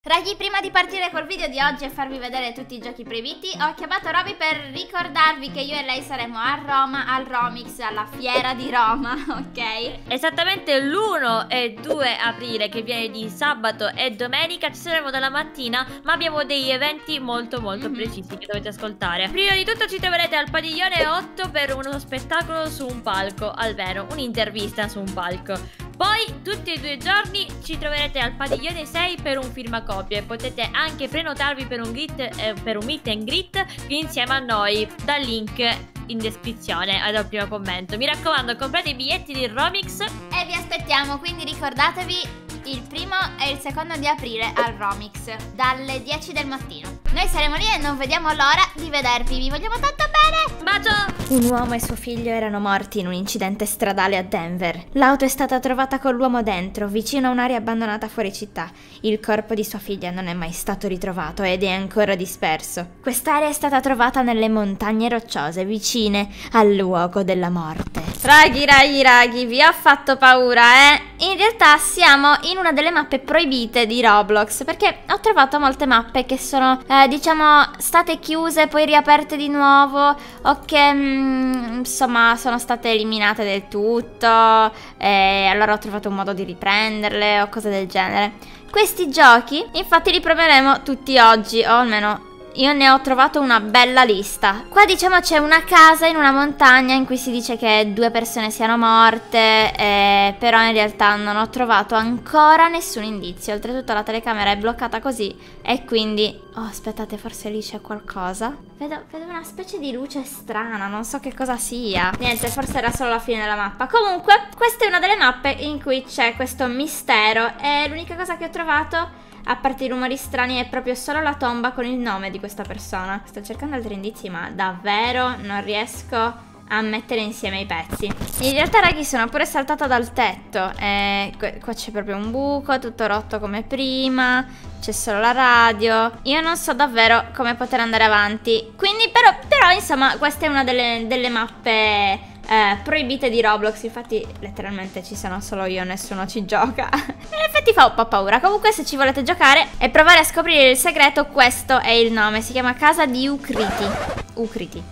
Raghi, prima di partire col video di oggi e farvi vedere tutti i giochi proibiti, ho chiamato Roby per ricordarvi che io e lei saremo a Roma al Romix, alla fiera di Roma, ok? Esattamente l'1 e 2 aprile, che viene di sabato e domenica, ci saremo dalla mattina, ma abbiamo degli eventi molto precisi che dovete ascoltare. Prima di tutto ci troverete al padiglione 8 per uno spettacolo su un palco, almeno un'intervista su un palco. Poi tutti e 2 giorni ci troverete al padiglione 6 per un firmacopie. Potete anche prenotarvi per un meet and greet insieme a noi dal link in descrizione al primo commento. Mi raccomando, comprate i biglietti di Romix e vi aspettiamo, quindi ricordatevi il 1° e il 2° di aprile al Romix dalle 10 del mattino. Noi saremo lì e non vediamo l'ora di vedervi. Vi vogliamo tanto bene. Bacio! Un uomo e suo figlio erano morti in un incidente stradale a Denver. L'auto è stata trovata con l'uomo dentro, vicino a un'area abbandonata fuori città. Il corpo di sua figlia non è mai stato ritrovato ed è ancora disperso. Quest'area è stata trovata nelle montagne rocciose vicine al luogo della morte. Raghi, vi ho fatto paura, eh? In realtà siamo in una delle mappe proibite di Roblox, perché ho trovato molte mappe che sono, diciamo, state chiuse, poi riaperte di nuovo, o che, insomma, sono state eliminate del tutto, e allora ho trovato un modo di riprenderle o cose del genere. Questi giochi, infatti, li proveremo tutti oggi, o almeno io ne ho trovato una bella lista. Qua diciamo c'è una casa in una montagna in cui si dice che 2 persone siano morte, però in realtà non ho trovato ancora nessun indizio. Oltretutto la telecamera è bloccata così e quindi... Oh, aspettate, forse lì c'è qualcosa. Vedo una specie di luce strana, non so che cosa sia. Niente, forse era solo la fine della mappa. Comunque, questa è una delle mappe in cui c'è questo mistero e l'unica cosa che ho trovato, a parte i rumori strani, è proprio solo la tomba con il nome di questa persona. Sto cercando altri indizi, ma davvero non riesco a mettere insieme i pezzi. In realtà, ragazzi, sono pure saltata dal tetto. Qua c'è proprio un buco, tutto rotto come prima. C'è solo la radio. Io non so davvero come poter andare avanti. Quindi, però insomma, questa è una delle mappe proibite di Roblox. Infatti letteralmente ci sono solo io, nessuno ci gioca. In effetti fa un po' paura. Comunque, se ci volete giocare e provare a scoprire il segreto, questo è il nome. Si chiama Casa di Ukriti.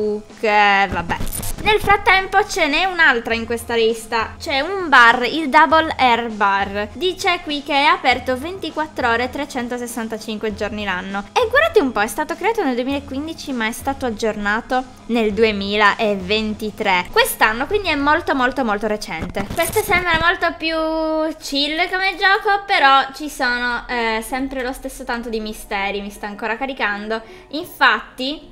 Vabbè. Nel frattempo ce n'è un'altra in questa lista. C'è un bar, il Double Air Bar. Dice qui che è aperto 24 ore 365 giorni l'anno. E guardate un po', è stato creato nel 2015 ma è stato aggiornato nel 2023. Quest'anno, quindi è molto recente. Questo sembra molto più chill come gioco, però ci sono sempre lo stesso tanto di misteri. Mi sta ancora caricando. Infatti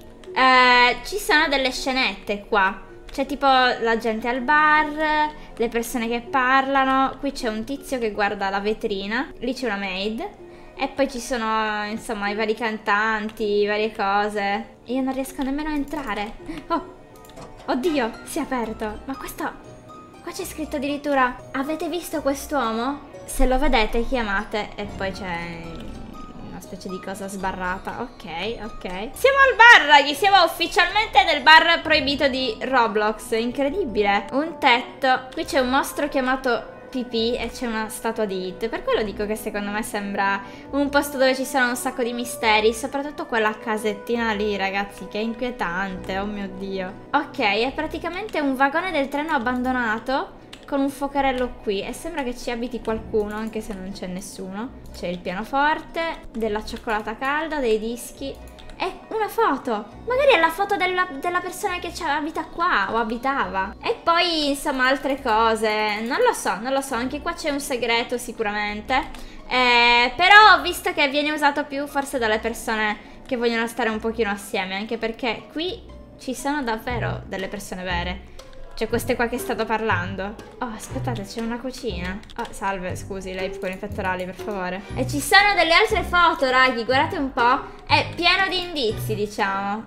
ci sono delle scenette qua. C'è tipo la gente al bar, le persone che parlano. Qui c'è un tizio che guarda la vetrina. Lì c'è una maid. E poi ci sono, insomma, i vari cantanti, varie cose. Io non riesco nemmeno a entrare. Oh, oddio, si è aperto. Ma questo... Qua c'è scritto addirittura: avete visto quest'uomo? Se lo vedete chiamate. E poi c'è... specie di cosa sbarrata. Ok. Siamo al bar, ragazzi. Siamo ufficialmente nel bar proibito di Roblox. Incredibile. Un tetto. Qui c'è un mostro chiamato Pipì e c'è una statua di It. Per quello dico che secondo me sembra un posto dove ci sono un sacco di misteri. Soprattutto quella casettina lì, ragazzi, che è inquietante. Oh mio Dio. Ok, è praticamente un vagone del treno abbandonato con un fuocherello qui e sembra che ci abiti qualcuno, anche se non c'è nessuno. C'è il pianoforte, della cioccolata calda, dei dischi e una foto. Magari è la foto della persona che abita qua o abitava. E poi, insomma, altre cose. Non lo so, anche qua c'è un segreto sicuramente. Però ho visto che viene usato più forse dalle persone che vogliono stare un pochino assieme, anche perché qui ci sono davvero delle persone vere. C'è queste qua che stanno parlando. Oh, aspettate, c'è una cucina. Oh, salve, scusi, lei con i pettorali, per favore. E ci sono delle altre foto, raghi, guardate un po'. È pieno di indizi, diciamo.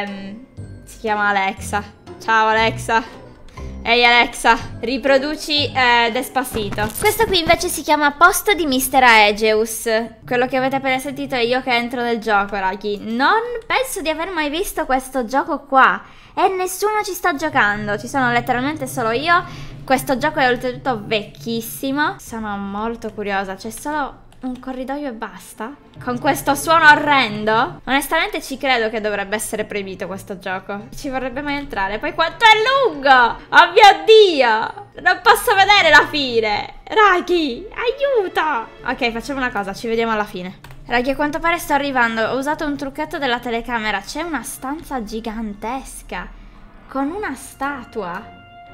Si chiama Alexa. Ciao, Alexa. Ehi, Alexa, riproduci Despacito. Questo qui invece si chiama Posto di Mr. Aegeus. Quello che avete appena sentito è io che entro nel gioco, raghi. Non penso di aver mai visto questo gioco qua. E nessuno ci sta giocando, ci sono letteralmente solo io. Questo gioco è oltretutto vecchissimo. Sono molto curiosa, c'è solo un corridoio e basta? Con questo suono orrendo? Onestamente ci credo che dovrebbe essere proibito questo gioco. Ci vorrebbe mai entrare. Poi quanto è lungo! Oh mio Dio! Non posso vedere la fine! Raghi, aiuto! Ok, facciamo una cosa, ci vediamo alla fine. Raghi, a quanto pare sto arrivando. Ho usato un trucchetto della telecamera. C'è una stanza gigantesca con una statua.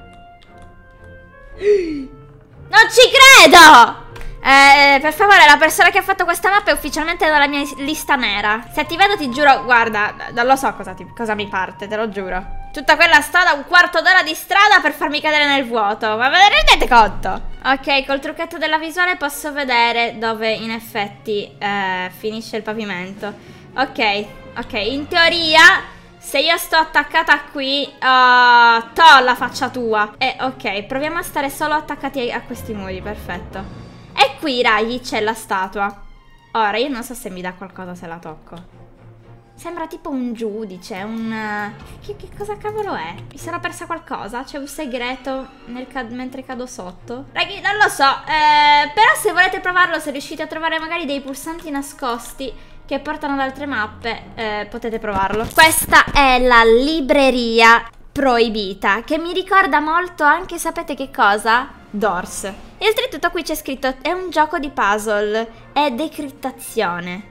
Non ci credo! Per favore, la persona che ha fatto questa mappa è ufficialmente dalla mia lista nera. Se ti vedo ti giuro, guarda, non lo so cosa mi parte, te lo giuro. Tutta quella strada, un quarto d'ora di strada per farmi cadere nel vuoto. Ma ve ne rendete conto? Ok, col trucchetto della visuale posso vedere dove in effetti finisce il pavimento. Ok, in teoria, se io sto attaccata qui, to la faccia tua. Ok, proviamo a stare solo attaccati a questi muri, perfetto. E qui, raghi, c'è la statua. Ora, io non so se mi dà qualcosa se la tocco. Sembra tipo un giudice, Che cosa cavolo è? Mi sono persa qualcosa? C'è un segreto mentre cado sotto? Raghi, non lo so, però se volete provarlo, se riuscite a trovare magari dei pulsanti nascosti che portano ad altre mappe, potete provarlo. Questa è la libreria proibita, che mi ricorda molto anche, sapete che cosa? Doors. E oltretutto qui c'è scritto, è un gioco di puzzle, è decrittazione.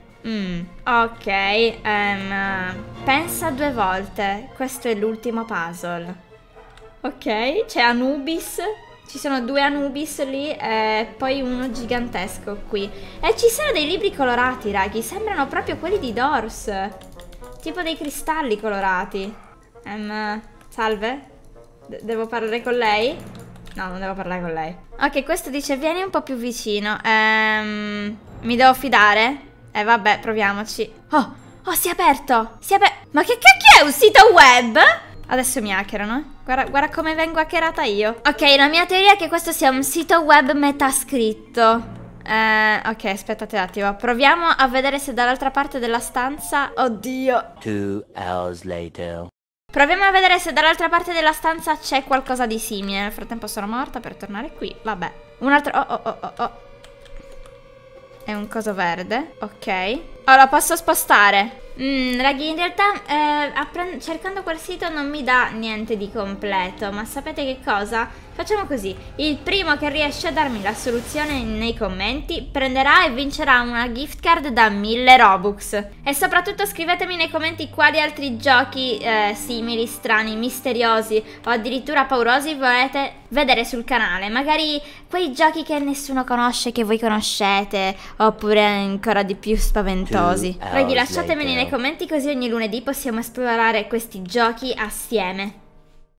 Ok, pensa 2 volte, questo è l'ultimo puzzle. Ok, c'è Anubis. Ci sono 2 Anubis lì e poi uno gigantesco qui. E ci sono dei libri colorati, raghi. Sembrano proprio quelli di Doors. Tipo dei cristalli colorati. Salve? Devo parlare con lei? No, non devo parlare con lei. Ok, questo dice vieni un po' più vicino. Mi devo fidare? Vabbè, proviamoci. Oh, si è aperto. Ma che cacchio è un sito web? Adesso mi hackerano, Guarda come vengo hackerata io. Ok, la mia teoria è che questo sia un sito web metascritto. Ok, aspettate un attimo. Proviamo a vedere se dall'altra parte della stanza... Oddio. 2 hours later. Proviamo a vedere se dall'altra parte della stanza c'è qualcosa di simile. Nel frattempo sono morta per tornare qui. Vabbè. Un altro... Oh. È un coso verde. Ok. Ora posso spostare. Raghi, in realtà cercando quel sito non mi dà niente di completo. Ma sapete che cosa? Facciamo così: il primo che riesce a darmi la soluzione nei commenti prenderà e vincerà una gift card da 1000 Robux. E soprattutto scrivetemi nei commenti quali altri giochi simili, strani, misteriosi o addirittura paurosi volete vedere sul canale. Magari quei giochi che nessuno conosce, che voi conoscete, oppure ancora di più spaventosi. Raghi, lasciatemeli nei commenti, così ogni lunedì possiamo esplorare questi giochi assieme.